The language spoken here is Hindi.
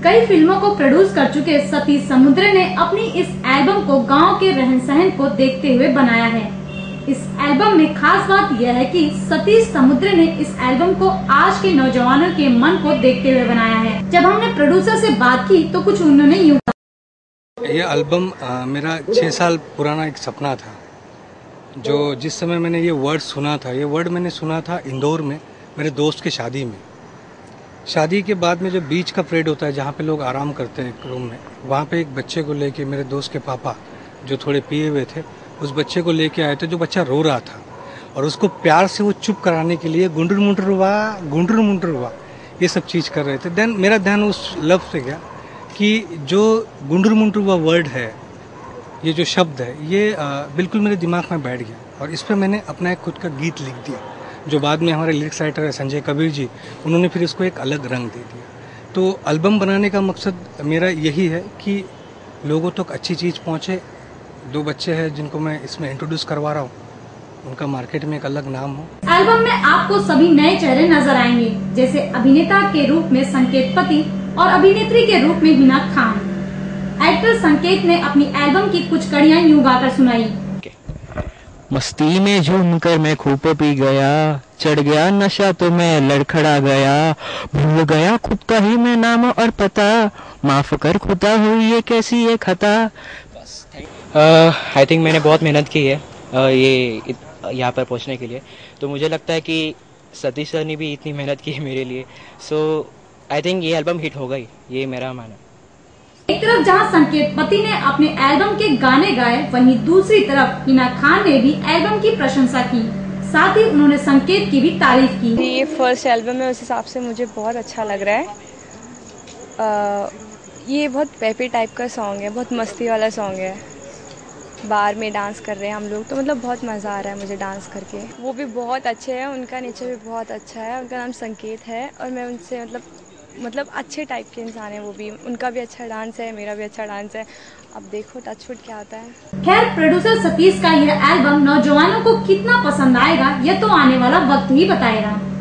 कई फिल्मों को प्रोड्यूस कर चुके सतीश समुद्रे ने अपनी इस एल्बम को गांव के रहन सहन को देखते हुए बनाया है। इस एल्बम में खास बात यह है कि सतीश समुद्रे ने इस एल्बम को आज के नौजवानों के मन को देखते हुए बनाया है। जब हमने प्रोड्यूसर से बात की तो कुछ उन्होंने यूँ कहा। ये एल्बम मेरा 6 साल पुराना एक सपना था। जो जिस समय मैंने ये वर्ड सुना था, ये वर्ड मैंने सुना था इंदौर में मेरे दोस्त की शादी में। शादी के बाद में जो बीच का परेड होता है जहाँ पे लोग आराम करते हैं एक रूम में, वहाँ पे एक बच्चे को लेके मेरे दोस्त के पापा जो थोड़े पिए हुए थे उस बच्चे को लेके आए थे। जो बच्चा रो रहा था और उसको प्यार से वो चुप कराने के लिए गुंडर मुंडर हुआ ये सब चीज़ कर रहे थे। देन मेरा ध्यान उस लफ्ज़ से गया कि जो गुंडर मुंडर हुआ वर्ड है, ये जो शब्द है, ये बिल्कुल मेरे दिमाग में बैठ गया और इस पर मैंने अपना एक खुद का गीत लिख दिया, जो बाद में हमारे लिरिक्स राइटर है संजय कबीर जी, उन्होंने फिर इसको एक अलग रंग दे दिया। तो एल्बम बनाने का मकसद मेरा यही है कि लोगों तक अच्छी चीज़ पहुँचे। 2 बच्चे हैं जिनको मैं इसमें इंट्रोड्यूस करवा रहा हूँ, उनका मार्केट में एक अलग नाम हो। एल्बम में आपको सभी नए चेहरे नजर आएंगे, जैसे अभिनेता के रूप में संकेत पति और अभिनेत्री के रूप में हिना खान। एक्टर संकेत ने अपनी एल्बम की कुछ कड़ियां यूं गाकर सुनाई। मस्ती में झूमकर मैं खूब पी गया, चढ़ गया नशा तो मैं लड़खड़ा गया, भूल गया खुद का ही मैं नाम और पता, माफ कर खुदा हुई ये कैसी ये खता। आई थिंक मैंने बहुत मेहनत की है ये यहाँ पर पहुँचने के लिए, तो मुझे लगता है कि सतीश सर ने भी इतनी मेहनत की है मेरे लिए, सो आई थिंक ये एल्बम हिट होगा ही, ये मेरा मानना। एक तरफ जहां संकेत पति ने अपने एल्बम के गाने गाए, वहीं दूसरी तरफ हिना खान ने भी एल्बम की प्रशंसा की। साथ ही उन्होंने संकेत की भी तारीफ की। ये फर्स्ट एल्बम है, उस हिसाब से मुझे बहुत अच्छा लग रहा है। ये बहुत पेपी टाइप का सॉन्ग है, बहुत मस्ती वाला सॉन्ग है। बार में डांस कर रहे हैं हम लोग, तो मतलब बहुत मज़ा आ रहा है मुझे डांस करके। वो भी बहुत अच्छे हैं, उनका नेचर भी बहुत अच्छा है। उनका नाम संकेत है और मैं उनसे मतलब अच्छे टाइप के इंसान है वो भी। उनका भी अच्छा डांस है, मेरा भी अच्छा डांस है। अब देखो टचवुड क्या आता है। खैर, प्रोड्यूसर सतीश का यह एल्बम नौजवानों को कितना पसंद आएगा यह तो आने वाला वक्त ही बताएगा।